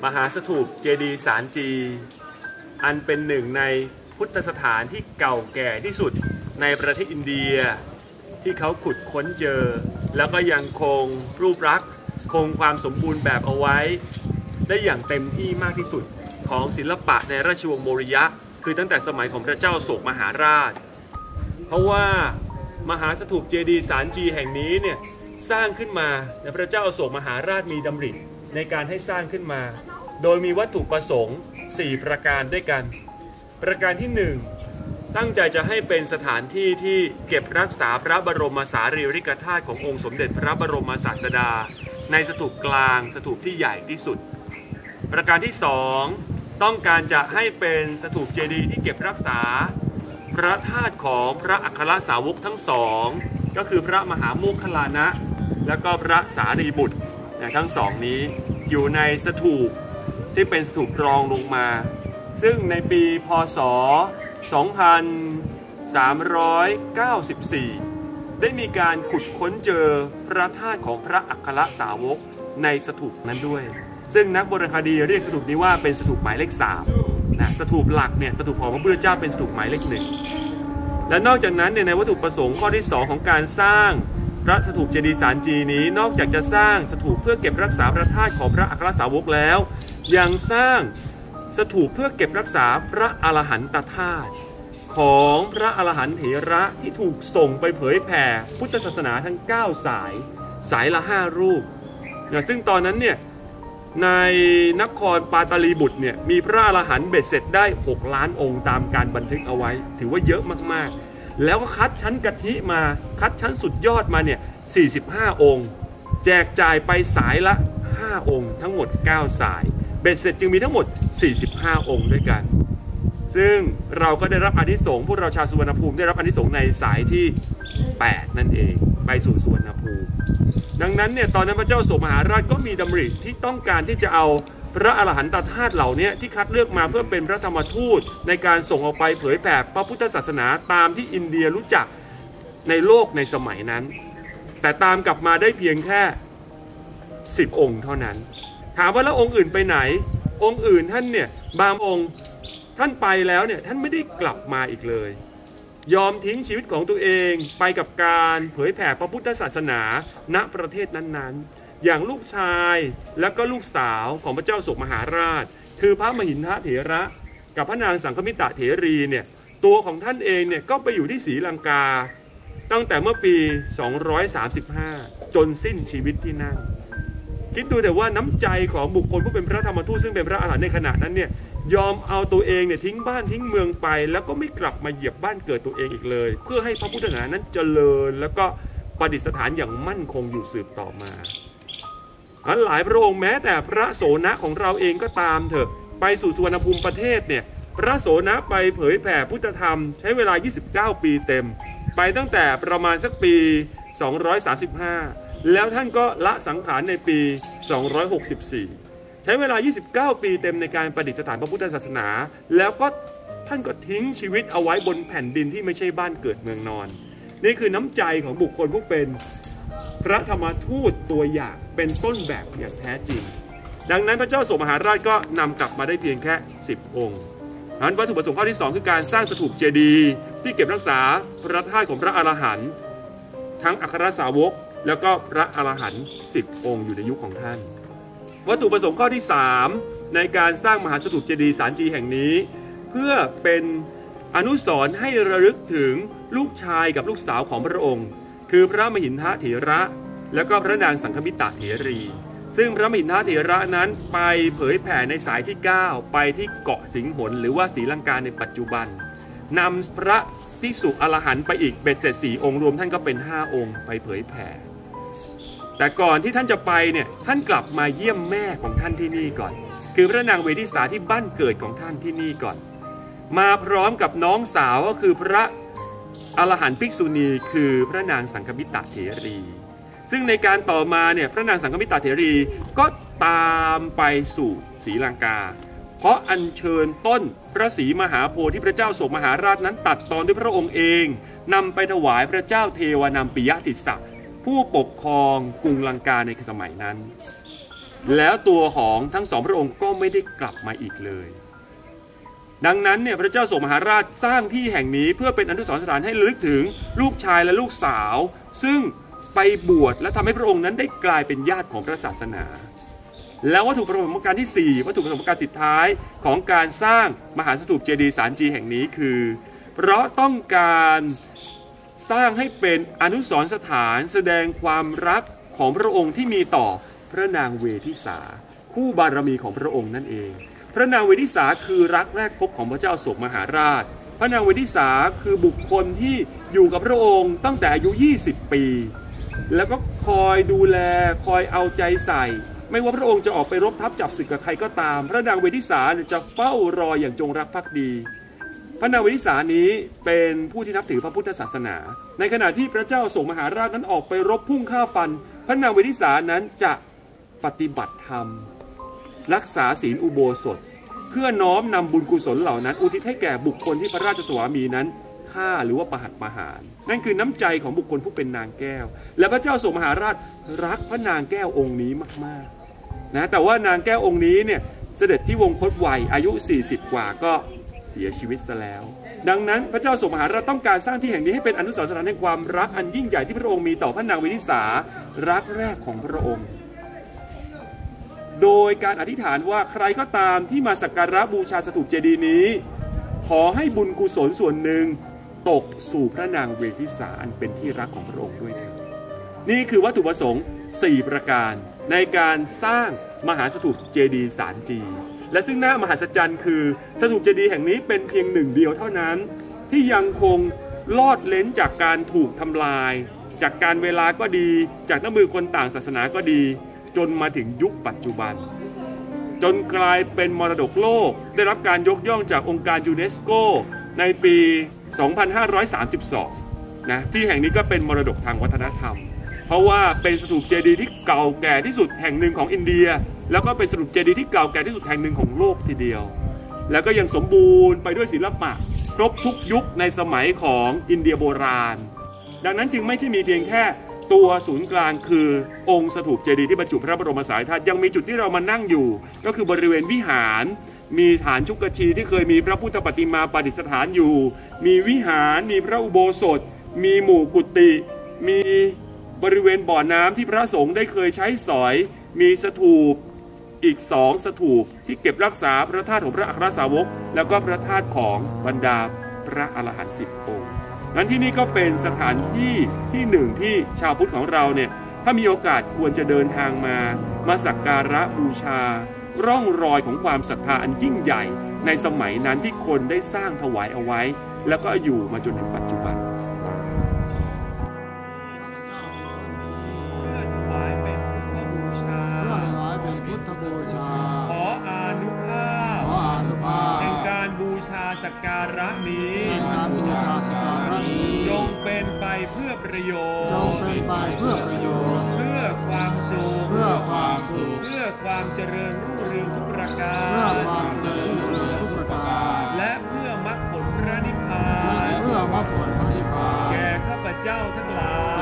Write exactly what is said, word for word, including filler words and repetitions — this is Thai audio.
มหาสถูปเจดีย์สารจีอันเป็นหนึ่งในพุทธสถานที่เก่าแก่ที่สุดในประเทศอินเดียที่เขาขุดค้นเจอแล้วก็ยังคงรูปลักษณ์คงความสมบูรณ์แบบเอาไว้ได้อย่างเต็มที่มากที่สุดของศิลปะในราชวงศ์โมริยะคือตั้งแต่สมัยของพระเจ้าโศกมหาราชเพราะว่ามหาสถูปเจดีย์สารจีแห่งนี้เนี่ยสร้างขึ้นมาในพระเจ้าโศกมหาราชมีดำริในการให้สร้างขึ้นมาโดยมีวัตถุประสงค์สี่ประการด้วยกันประการที่หนึ่งตั้งใจจะให้เป็นสถานที่ที่เก็บรักษาพระบรมสารีริกธาตุขององค์สมเด็จพระบรมศาสดาในสถูปกลางสถูปที่ใหญ่ที่สุดประการที่สองต้องการจะให้เป็นสถูปเจดีย์ที่เก็บรักษาพระธาตุของพระอัครสาวกทั้งสองก็คือพระมหาโมคคัลลานะและก็พระสารีบุตรทั้งสองนี้อยู่ในสถูปที่เป็นสถูปรองลงมาซึ่งในปีพ.ศ. สองพันสามร้อยเก้าสิบสี่ได้มีการขุดค้นเจอพระธาตุของพระอัครสาวกในสถูปนั้นด้วยซึ่งนักโบราณคดีเรียกสถูปนี้ว่าเป็นสถูปหมายเลขสามนะสถูปหลักเนี่ยสถูปของพระพุทธเจ้าเป็นสถูปหมายเลขหนึ่งและนอกจากนั้นเนี่ยในวัตถุประสงค์ข้อที่สองของการสร้างพระสถูปเจดีย์สารจีนี้นอกจากจะสร้างสถูปเพื่อเก็บรักษาพระธาตุของพระอัครสาวกแล้วยังสร้างสถูปเพื่อเก็บรักษาพระอรหันตธาตุของพระอรหันต์เถระที่ถูกส่งไปเผยแผ่พุทธศาสนาทั้งเก้าสายสายละห้ารูปนะซึ่งตอนนั้นเนี่ยในนครปาตาลีบุตรเนี่ยมีพระอรหันต์เบ็ดเสร็จได้หกล้านองค์ตามการบันทึกเอาไว้ถือว่าเยอะมากๆแล้วก็คัดชั้นกะทิมาคัดชั้นสุดยอดมาเนี่ยสี่สิบห้าองค์แจกจ่ายไปสายละห้าองค์ทั้งหมดเก้าสายเบ็ดเสร็จจึงมีทั้งหมดสี่สิบห้าองค์ด้วยกันซึ่งเราก็ได้รับอานิสงส์พวกเราชาวสุวรรณภูมิได้รับอานิสงส์ในสายที่แปดนั่นเองไปสู่สุวรรณภูมิดังนั้นเนี่ยตอนนั้นพระเจ้าโศกมหาราชก็มีดำริที่ต้องการที่จะเอาพระอรหันตธาตุเหล่านี้ที่คัดเลือกมาเพื่อเป็นพระธรรมทูตในการส่งออกไปเผยแผ่พระพุทธศาสนาตามที่อินเดียรู้จักในโลกในสมัยนั้นแต่ตามกลับมาได้เพียงแค่สิบองค์เท่านั้นถามว่าแล้วองค์อื่นไปไหนองค์อื่นท่านเนี่ยบางองค์ท่านไปแล้วเนี่ยท่านไม่ได้กลับมาอีกเลยยอมทิ้งชีวิตของตัวเองไปกับการเผยแผ่พระพุทธศาสนาณประเทศนั้นๆอย่างลูกชายและก็ลูกสาวของพระเจ้าโศกมหาราชคือพระมหินทเถระกับพระนางสังคมิตะเถรีเนี่ยตัวของท่านเองเนี่ยก็ไปอยู่ที่ศรีลังกาตั้งแต่เมื่อปีสองร้อยสามสิบห้าจนสิ้นชีวิตที่นั่นคิดดูแต่ว่าน้ำใจของบุคคลผู้เป็นพระธรรมทูตซึ่งเป็นพระอรหันต์ในขณะนั้นเนี่ยยอมเอาตัวเองเนี่ยทิ้งบ้านทิ้งเมืองไปแล้วก็ไม่กลับมาเหยียบบ้านเกิดตัวเองอีกเลยเพื่อให้พระพุทธศาสนานั้นเจริญแล้วก็ประดิษฐานอย่างมั่นคงอยู่สืบต่อมาอันหลายพระองค์แม้แต่พระโสนะของเราเองก็ตามเถอะไปสู่สุวรรณภูมิประเทศเนี่ยพระโสนะไปเผยแผ่พุทธธรรมใช้เวลายี่สิบเก้าปีเต็มไปตั้งแต่ประมาณสักปีสองร้อยสามสิบห้าแล้วท่านก็ละสังขารในปีสองร้อยหกสิบสี่ใช้เวลายี่สิบเก้าปีเต็มในการประดิษฐานพระพุทธศาสนาแล้วก็ท่านก็ทิ้งชีวิตเอาไว้บนแผ่นดินที่ไม่ใช่บ้านเกิดเมืองนอนนี่คือน้ำใจของบุคคลผู้เป็นพระธรรมทูตตัวอย่างเป็นต้นแบบอย่างแท้จริงดังนั้นพระเจ้าโศกมหาราชก็นำกลับมาได้เพียงแค่สิบองค์ดังนั้นวัตถุประสงค์ข้อที่สองคือการสร้างสถูปเจดีย์ที่เก็บรักษาพระธาตุของพระอรหันต์ทั้งอัครสาวกแล้วก็พระอรหันต์สิบองค์อยู่ในยุคของท่านวัตถุประสงค์ข้อที่สามในการสร้างมหาสถูปเจดีย์สารจีแห่งนี้เพื่อเป็นอนุสรณ์ให้ระลึกถึงลูกชายกับลูกสาวของพระองค์คือพระมหินทเถระและก็พระนางสังคมิตะเถรีซึ่งพระมหินทเถระนั้นไปเผยแผ่ในสายที่เก้าไปที่เกาะสิงหนหรือว่าศรีลังกาในปัจจุบันนำพระภิกษุอรหันต์ไปอีกเบ็ดเสร็จสี่องค์รวมท่านก็เป็นห้าองค์ไปเผยแผ่แต่ก่อนที่ท่านจะไปเนี่ยท่านกลับมาเยี่ยมแม่ของท่านที่นี่ก่อนคือพระนางเวทิสาที่บ้านเกิดของท่านที่นี่ก่อนมาพร้อมกับน้องสาวก็คือพระอรหันต์ภิกษุณีคือพระนางสังคมิตะเถรีซึ่งในการต่อมาเนี่ยพระนางสังคมิตะเถรีก็ตามไปสู่ศรีลังกาเพราะอัญเชิญต้นพระศรีมหาโพธิ์ที่พระเจ้าโศกมหาราชนั้นตัดตอนด้วยพระองค์เองนำไปถวายพระเจ้าเทวานัมปิยติสสะผู้ปกครองกรุงลังกาในสมัยนั้นแล้วตัวของทั้งสองพระองค์ก็ไม่ได้กลับมาอีกเลยดังนั้นเนี่ยพระเจ้าโศกมหาราชสร้างที่แห่งนี้เพื่อเป็นอนุสรณ์สถานให้ระลึกถึงลูกชายและลูกสาวซึ่งไปบวชและทำให้พระองค์นั้นได้กลายเป็นญาติของพระศาสนาแล้ววัตถุประสงค์การที่สี่วัตถุประสงค์การสุดท้ายของการสร้างมหาสถูปเจดีย์สารจีแห่งนี้คือเพราะต้องการสร้างให้เป็นอนุสรณ์สถานแสดงความรักของพระองค์ที่มีต่อพระนางเวทิสาคู่บารมีของพระองค์นั่นเองพระนางเวทิสาคือรักแรกพบของพระเจ้าโศกมหาราชพระนางเวทิสาคือบุคคลที่อยู่กับพระองค์ตั้งแต่อายุยี่สิบปีแล้วก็คอยดูแลคอยเอาใจใส่ไม่ว่าพระองค์จะออกไปรบทัพจับศึกกับใครก็ตามพระนางเวทิสาจะเฝ้ารออย่างจงรักภักดีพระนางเวทิสานี้เป็นผู้ที่นับถือพระพุทธศาสนาในขณะที่พระเจ้าโศกมหาราชนั้นออกไปรบพุ่งฆ่าฟันพระนางเวทิสานั้นจะปฏิบัติธรรมรักษาศีลอุโบสถเพื่อน้อมนำบุญกุศลเหล่านั้นอุทิศให้แก่บุคคลที่พระราชสวามีนั้นฆ่าหรือว่าประหัตประหารนั่นคือน้ำใจของบุคคลผู้เป็นนางแก้วและพระเจ้าโศกมหาราชรักพระนางแก้วองค์นี้มากๆนะแต่ว่านางแก้วองค์นี้เนี่ยเสด็จที่วงคตวัยอายุสี่สิบกว่าก็เสียชีวิตซะแล้วดังนั้นพระเจ้าโศกมหาราชต้องการสร้างที่แห่งนี้ให้เป็นอนุสรณ์สถานแห่งความรักอันยิ่งใหญ่ที่พระองค์มีต่อพระนางเวทิสารักแรกของพระองค์โดยการอธิษฐานว่าใครก็ตามที่มาสักการะบูชาสถูปเจดีย์นี้ขอให้บุญกุศลส่วนหนึ่งตกสู่พระนางเวทิสาอันเป็นที่รักของพระองค์ด้วยเถิดนี่คือวัตถุประสงค์สี่ประการในการสร้างมหาสถูปเจดีย์สารจีและซึ่งน่ามหัศจรรย์คือสถูปเจดีย์แห่งนี้เป็นเพียงหนึ่งเดียวเท่านั้นที่ยังคงลอดเลนจากการถูกทำลายจากการเวลาก็ดีจากน้ำมือคนต่างศาสนาก็ดีจนมาถึงยุคปัจจุบันจนกลายเป็นมรดกโลกได้รับการยกย่องจากองค์การยูเนสโกในปี สองพันห้าร้อยสามสิบสอง นะที่แห่งนี้ก็เป็นมรดกทางวัฒนธรรมเพราะว่าเป็นสถูปเจดีย์ที่เก่าแก่ที่สุดแห่งหนึ่งของอินเดียแล้วก็เป็นสถูปเจดีย์ที่เก่าแก่ที่สุดแห่งหนึ่งของโลกทีเดียวแล้วก็ยังสมบูรณ์ไปด้วยศิลปะครบทุกยุคในสมัยของอินเดียโบราณดังนั้นจึงไม่ใช่มีเพียงแค่ตัวศูนย์กลางคือองค์สถูปเจดีย์ที่บรรจุพระบรมสารีธาตุยังมีจุดที่เรามานั่งอยู่ก็คือบริเวณวิหารมีฐานชุกชีที่เคยมีพระพุทธปฏิมาประดิษฐานอยู่มีวิหารมีพระอุโบสถมีหมู่กุฏิมีบริเวณบ่อน้ำที่พระสงฆ์ได้เคยใช้สอยมีสถูปอีกสองสถูปที่เก็บรักษาพระธาตุของพระอัครสาวกแล้วก็พระธาตุของบรรดาพระอรหันต์สิบองค์งั้นที่นี่ก็เป็นสถานที่ที่หนึ่งที่ชาวพุทธของเราเนี่ยถ้ามีโอกาสควรจะเดินทางมามาสักการะบูชาร่องรอยของความศรัทธาอันยิ่งใหญ่ในสมัยนั้นที่คนได้สร้างถวายเอาไว้แล้วก็อยู่มาจนถึงปัจจุบันเพื่อถวายเป็นพุทธบูชาเพื่อถวายเป็นพุทธบูชาขออานุภาพขออานุภาพแห่งการบูชาสักการะนี้แห่งการบูชาสักการะนี้จงเป็นไปเพื่อประโยชน์จงเป็นไปเพื่อประโยชน์เพื่อความสุขเพื่อความสุขเพื่อความเจริญรุ่งเรืองทุกประการเพื่อความเจริญรุ่งเรืองทุกประการและเพื่อมรรคผลพระนิพพานและเพื่อมรรคผลพระนิพพานแก่ข้าพเจ้าทั้งหลาย